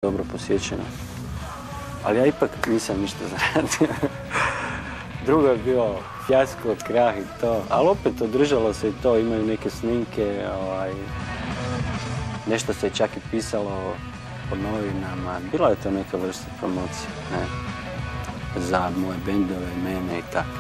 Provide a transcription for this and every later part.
dobro posjećeno. Ali ja ipak nisam ništa zaradio. Drugo je bio fijasko, krah i to. Ali opet održalo se i to, imaju neke snimke. Nešto se čak i pisalo po novinama. Bila je to neka vrsta promocije, ne? Za moje bendove, mene i tako.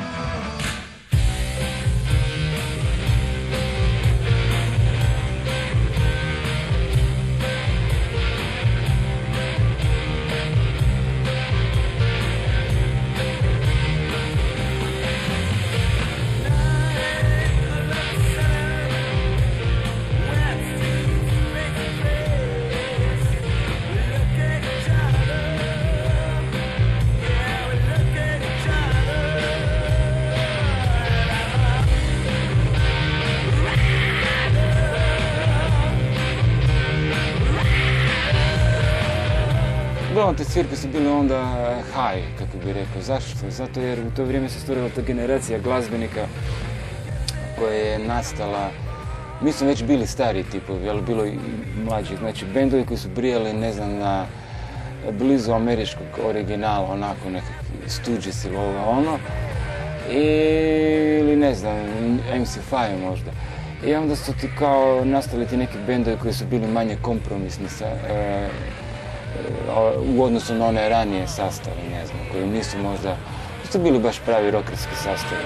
Uglavnom, te svirke su bile onda high, kako bih rekao. Zašto? Zato jer u to vrijeme se stvorila ta generacija glazbenika koja je nastala. Mi smo već bili stari tipovi, ali bilo i mlađih. Znači, bendovi koji su brijali, ne znam, na blizu američkog originala, onako nekakvi Stooges ili ono. Ili, ne znam, MC5 možda. I onda su ti kao nastali ti neki bendovi koji su bili manje kompromisni u odnosu na one ranije sastave, ne znam, koji nisu možda, su bili baš pravi rockerski sastavi.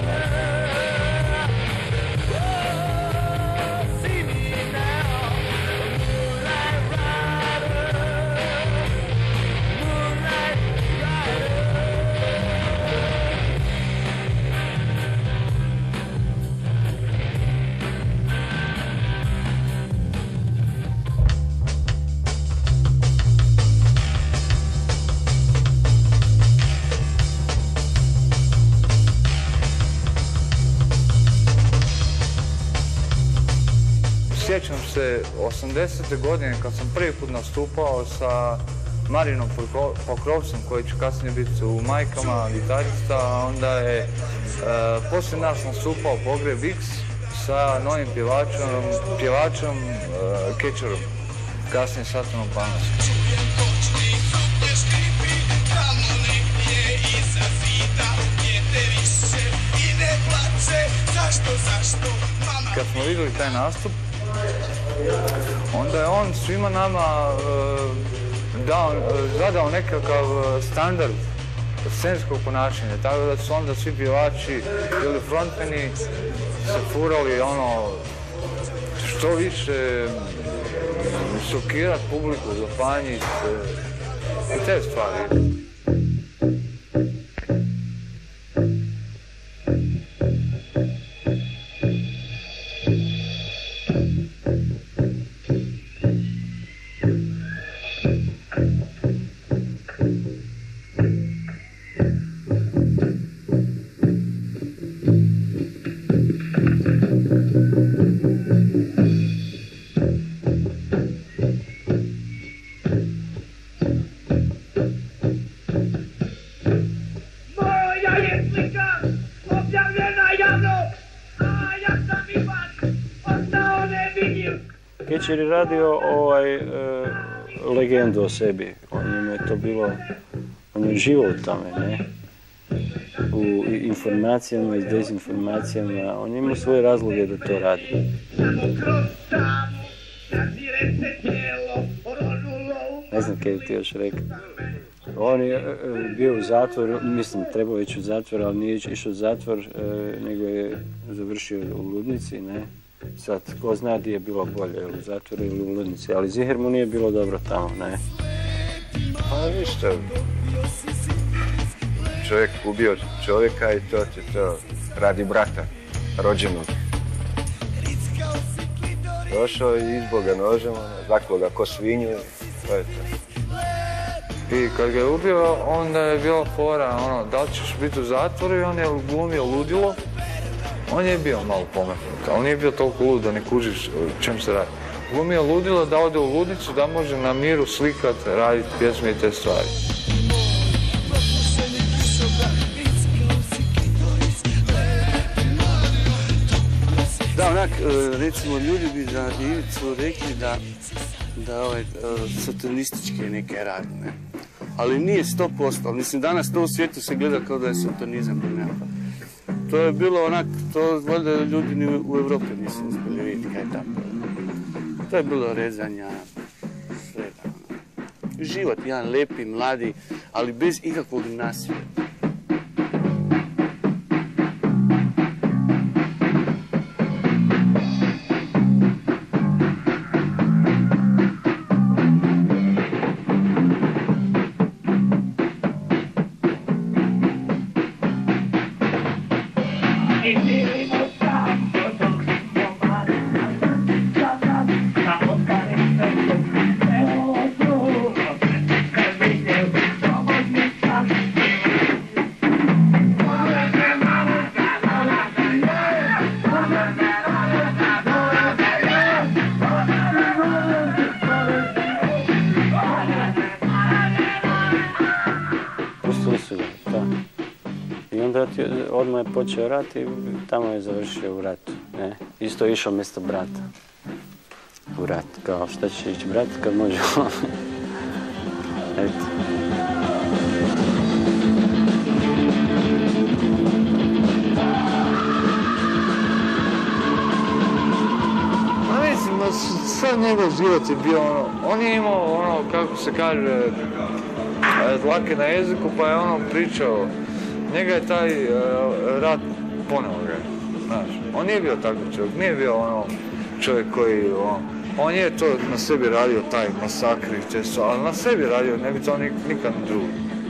Sjećam se 80. godine kad sam prvi put nastupao sa Marinom Pokrovcem, koji će kasnije biti u Majkama, gitarista. Onda je poslije nas nastupao Pogreb X sa novim pjevačom Kečerom, kasnije Satanom Panosom. Kad smo vidjeli taj nastup, onda je on svima nama zadao nekakav standard scenskog ponašanja, tako da su onda svi pjevači ili frontmeni se furali što više šokirati publiku, zapanjiti i te stvari. Kečer je radio legendu o sebi, njemu je to bilo, on je živo u tome, ne? U informacijama i dezinformacijama, on je imao svoje razloge da to radi. Ne znam kaj ti još rekao. On je bio u zatvoru, mislim, trebao ići u zatvor, ali nije išao u zatvor, nego je završio u ludnici, ne? Sad, ko zna gdje je bilo bolje, u zatvoru ili u ludnici, ali ziher mu nije bilo dobro tamo, ne? Pa ništa. Čovjek ubio čovjeka i to radi brata, rođenog. Došao i izbog ga nožem, zaklo ga ko svinju, to je to. I kad ga je ubio, onda je bila fora, da li ćeš biti u zatvoru, i on je glumio ludilo. On je bio malo pometnut, ali nije bio toliko lud da ne kužiš čem se radi. Glumio ludilo da ode u ludnicu, da može na miru slikat, raditi pjesme i te stvari. Da, onak, recimo, ljudi bi za Ivicu rekli da da satanističke neke radi, ne. Ali nije 100%, mislim danas to u svijetu se gleda kao da je satanizam, ne. To je bilo onak, to valjda ljudi ni u Evropi nisu uspjeli vidjeti kaj je tamo. To je bilo rezanja, svega. Život jedan lepi, mladi, ali bez ikakvog nasilja. Odmah je počeo rat i tamo je završio u ratu. Ne? Isto je išao mjesto brata u rat. Kao šta će ići brat kad može on. Eto. Ma mislim, sad njegov život je bio ono, on je imao ono, kako se kaže, dlake na jeziku, pa je ono pričao. Njega je taj rat poneo ga, znaš. On nije bio takav čovjek, nije bio ono čovjek koji, on je to na sebi radio, taj masakr i često, ali na sebi radio, ne bi to nikad drugo.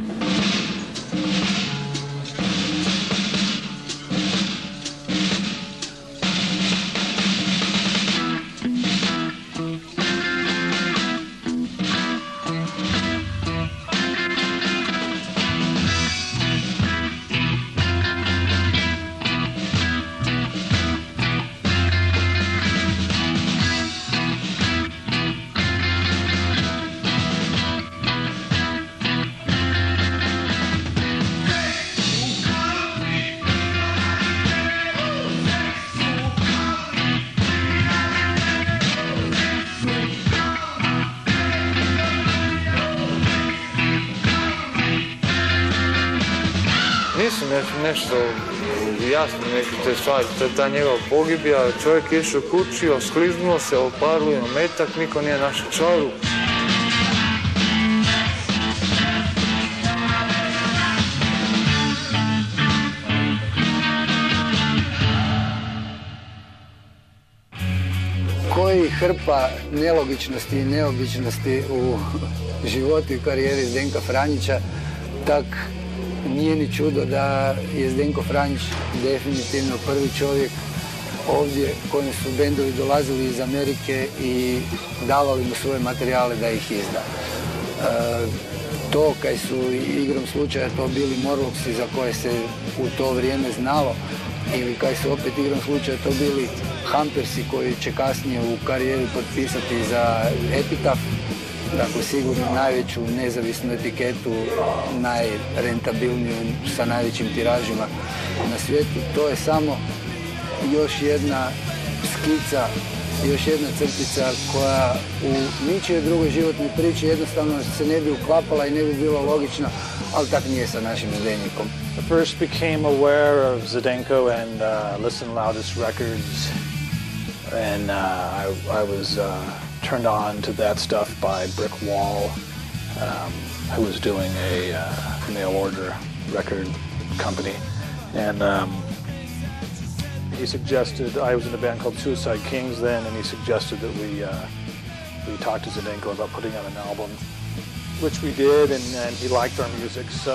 Nisam nešto jasno neke te stvari, to je ta njegova pogibija, čovjek je išao kući, oskliznuo se, oparlio metak, niko nije našao čaru. Koji hrpa nelogičnosti i neobičnosti u životu i karijeri Zdenka Franjića, tak nije ni čudo da je Zdenko Franjić definitivno prvi čovjek ovdje kojem su bendovi dolazili iz Amerike i davali mu svoje materijale da ih izda. To kaj su igrom slučaja to bili Morloksi za koje se u to vrijeme znalo ili kaj su opet igrom slučaja to bili Hampersi koji će kasnije u karijeri potpisati za Epitaph. Dakle, sigurno najveću nezavisnu etiketu, najrentabilniju sa najvećim tiražima na svijetu. To je samo još jedna skica, još jedna crtica koja u ničijoj drugoj životnoj priči jednostavno se ne bi uklapala i ne bi bila logična, ali tak nije sa našim Zdenjikom. I first became aware of Zdenko and Listen Loudest Records, and I was turned on to that stuff by Brick Wall, who was doing a mail order record company. And he suggested, I was in a band called Suicide Kings then, and he suggested that we talk to Zdenko about putting out an album, which we did, and he liked our music, so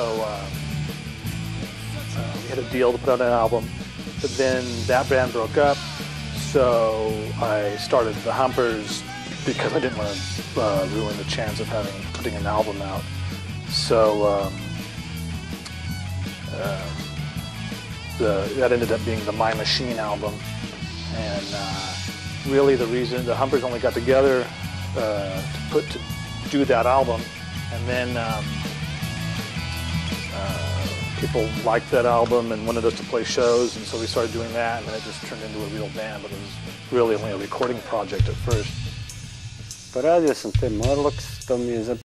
we had a deal to put out an album. But then that band broke up, so I started the Humpers because I didn't want to ruin the chance of putting an album out. So that ended up being the My Machine album, and really the reason the Humpers only got together to do that album, and then people liked that album and wanted us to play shows, and so we started doing that, and then it just turned into a real band, but it was really only a recording project at first. Pa radio sam te Morlocks, to mi je